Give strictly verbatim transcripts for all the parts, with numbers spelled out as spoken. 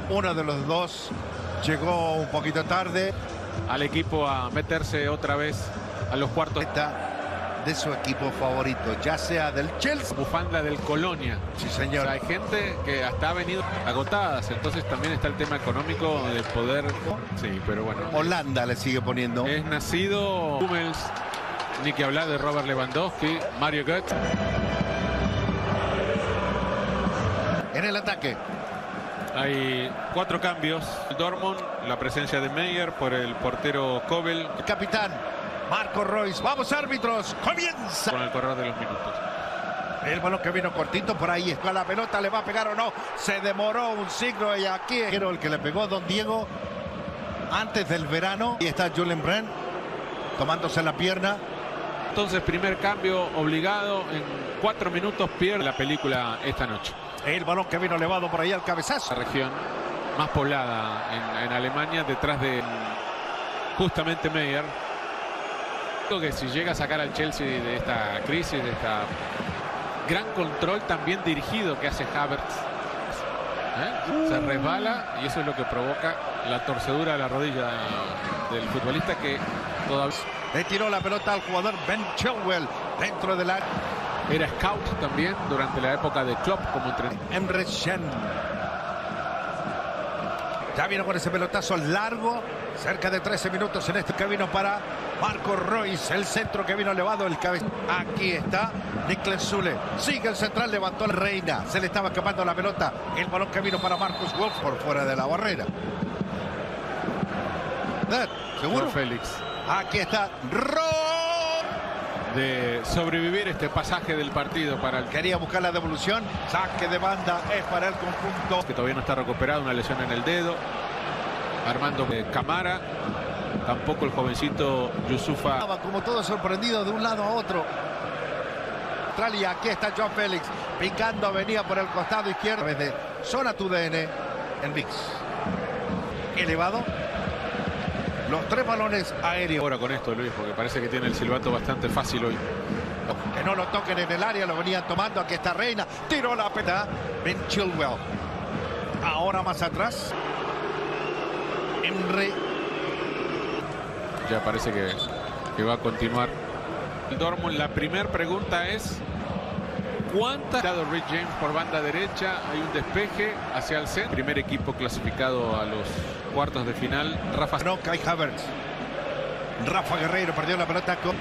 Uno de los dos llegó un poquito tarde al equipo a meterse otra vez a los cuartos de su equipo favorito, ya sea del Chelsea, bufanda del Colonia. Sí, señor. O sea, hay gente que hasta ha venido agotadas, entonces también está el tema económico de poder. Sí, pero bueno. Holanda le sigue poniendo. Es nacido Hummels, ni que hablar de Robert Lewandowski, Mario Götze. En el ataque. Hay cuatro cambios. Dortmund, la presencia de Meyer por el portero Kobel. El capitán Marco Reus. Vamos, árbitros. Comienza. Con el correr de los minutos. El balón que vino cortito por ahí. Está la pelota. ¿Le va a pegar o no? Se demoró un siglo y aquí es el que le pegó Don Diego antes del verano. Y está Julen Brandt tomándose la pierna. Entonces, primer cambio obligado. En cuatro minutos pierde la película esta noche. El balón que vino elevado por ahí al cabezazo. La región más poblada en, en Alemania, detrás de justamente Meyer. Creo que si llega a sacar al Chelsea de esta crisis, de esta gran control también dirigido que hace Havertz, ¿eh? Se resbala y eso es lo que provoca la torcedura de la rodilla del futbolista que todavía... Le tiró la pelota al jugador Ben Chilwell dentro del área. Era scout también durante la época de Klopp como entrenador. Emre Can. Ya vino con ese pelotazo largo. Cerca de trece minutos en este que vino para Marco Reus. El centro que vino elevado, el cabeza. Aquí está Niklas Süle. Sigue el central, levantó la Reina. Se le estaba escapando la pelota. El balón que vino para Marcus Wolf por fuera de la barrera. ¿Seguro? Félix. Aquí está Ro. De sobrevivir este pasaje del partido para el... Quería buscar la devolución. Saque de banda es para el conjunto. Que todavía no está recuperado, una lesión en el dedo. Armando Camara. Tampoco el jovencito Yusufa. Como todo sorprendido de un lado a otro. Y aquí está Joao Félix. Picando, venía por el costado izquierdo. Desde zona tu D N en V I X. Elevado. Los tres balones aéreos. Ahora con esto, Luis, porque parece que tiene el silbato bastante fácil hoy. Que no lo toquen en el área, lo venían tomando. Aquí está Reina. Tiró la pelota. Ben Chilwell. Ahora más atrás. Emre. Ya parece que, que va a continuar. El Dortmund, la primera pregunta es: ¿cuánta ha dado Reece James por banda derecha? Hay un despeje hacia el centro. Primer equipo clasificado a los cuartos de final. Rafa. No, Kai Havertz. Rafa Guerreiro perdió la pelota con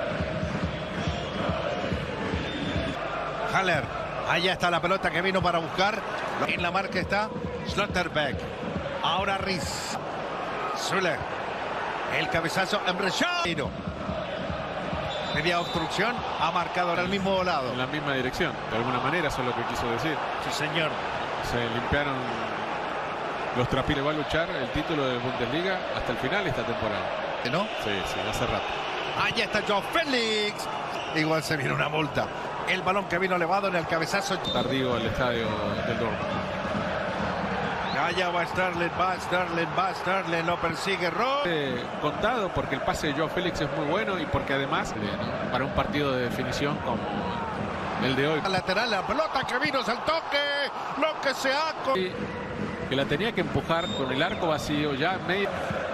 Haller. Allá está la pelota que vino para buscar. En la marca está Schlotterbeck. Ahora Riz. Süle. El cabezazo Emre Can. Media obstrucción. Ha marcado ahora el mismo lado. En la misma dirección. De alguna manera, eso es lo que quiso decir. Sí, señor. Se limpiaron los trapitos. Va a luchar el título de Bundesliga hasta el final de esta temporada. ¿No? Sí, sí, hace rato. Allá está Joao Félix. Igual se viene una multa. El balón que vino elevado en el cabezazo. Tardío al estadio del Dortmund. Allá va Sterling, va Sterling, va Sterling, lo persigue Ro. Eh, contado porque el pase de Joao Félix es muy bueno y porque además, ¿no?, para un partido de definición como el de hoy. La lateral, la pelota que vino es el toque, lo que se ha... Sí, que la tenía que empujar con el arco vacío, ya medio...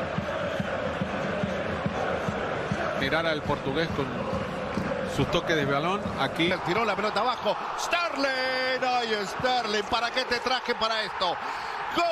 Mirar al portugués con sus toques de balón. Aquí tiró la pelota abajo. Sterling, ay Sterling, ¿para qué te traje para esto? ¡Gol!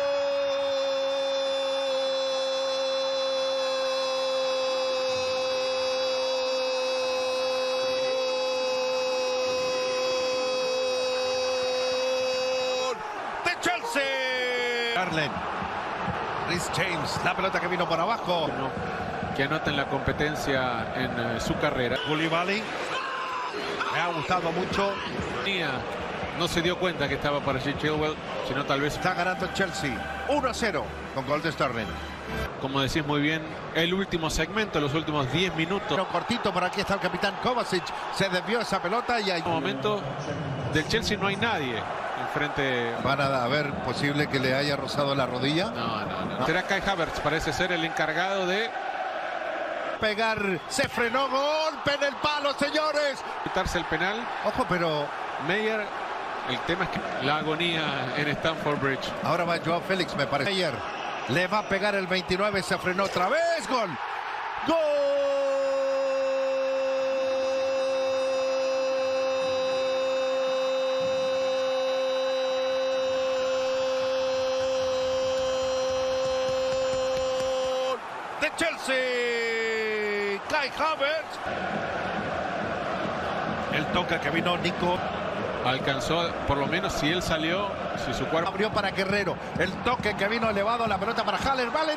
De Chelsea. Sterling. Reece James, la pelota que vino por abajo. No, que anota en la competencia en uh, su carrera. Koulibaly. Me ha gustado mucho. No se dio cuenta que estaba para allí Chilwell, sino tal vez... Está ganando el Chelsea uno a cero con gol de Sterling. Como decís muy bien, el último segmento, los últimos diez minutos. Pero cortito, por aquí está el capitán Kovacic. Se desvió esa pelota y hay... En un momento del Chelsea no hay nadie enfrente. ¿Van a ver posible que le haya rozado la rodilla? No, no, no. no. Será Kai Havertz, parece ser el encargado de... pegar, se frenó, golpe en el palo, señores. Quitarse el penal. Ojo, pero Meyer El tema es que la agonía en Stamford Bridge. Ahora va Joao Félix, me parece. Ayer le va a pegar el veintinueve, se frenó otra vez. Gol. Gol. De Chelsea. Kai Havertz. El toque que vino Nico. Alcanzó, por lo menos si él salió, si su cuerpo... Abrió para Guerrero. El toque que vino elevado, la pelota para Haller. Vale.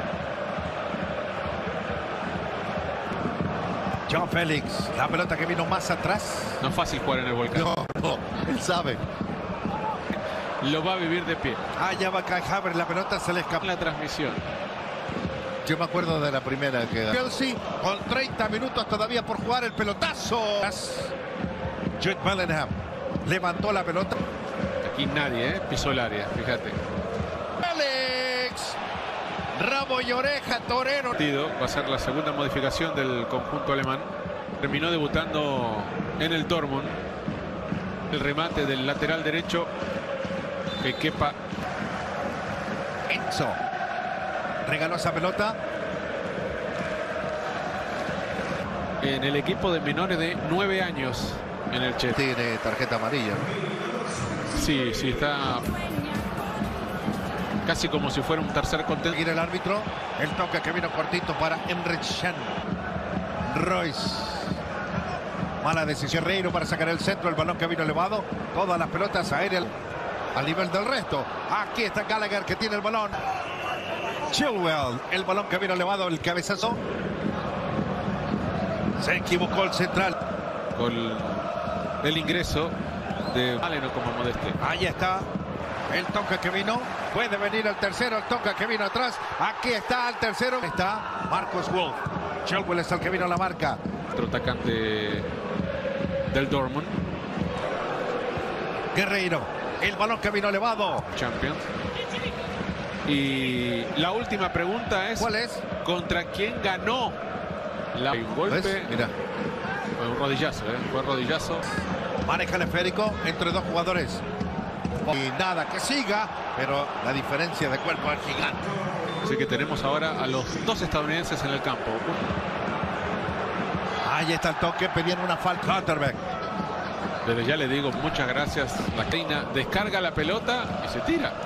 Joao Félix. La pelota que vino más atrás. No es fácil jugar en el Volcán. No, no. Él sabe. Lo va a vivir de pie. Allá va Kai Havertz. La pelota se le escapa. La transmisión. Yo me acuerdo de la primera que... Chelsea con treinta minutos todavía por jugar, el pelotazo. Jude Bellingham levantó la pelota. Aquí nadie, ¿eh? Pisó el área, fíjate. Alex. Rabo y oreja, torero. Va a ser la segunda modificación del conjunto alemán. Terminó debutando en el Dortmund. El remate del lateral derecho. Que quepa. Enzo. Regaló esa pelota. En el equipo de menores de nueve años en el Chelsea. Tiene tarjeta amarilla. Sí, sí, está casi como si fuera un tercer contento. Seguir el árbitro. El toque que vino cortito para Emre Can. Royce. Mala decisión. Reiro para sacar el centro. El balón que vino elevado. Todas las pelotas aéreas al nivel del resto. Aquí está Gallagher que tiene el balón. Chilwell, el balón que vino elevado, el cabezazo. Se equivocó el central. Con el ingreso de Valeno como Modeste. Ahí está el toque que vino. Puede venir el tercero, el toque que vino atrás. Aquí está el tercero. Está Marcus Wolf. Chilwell es el que vino a la marca. Otro atacante del Dortmund. Guerreiro, el balón que vino elevado. Champions. Y la última pregunta es... ¿Cuál es? ¿Contra quién ganó? La... Un golpe. ¿Ves? Mira. Fue un rodillazo, ¿eh? Fue rodillazo. Maneja el esférico entre dos jugadores. Y nada, que siga. Pero la diferencia de cuerpo es gigante. Así que tenemos ahora a los dos estadounidenses en el campo. Ahí está el toque. Pedían una falta. Clutterbeck. Desde ya le digo muchas gracias. La Keina descarga la pelota y se tira.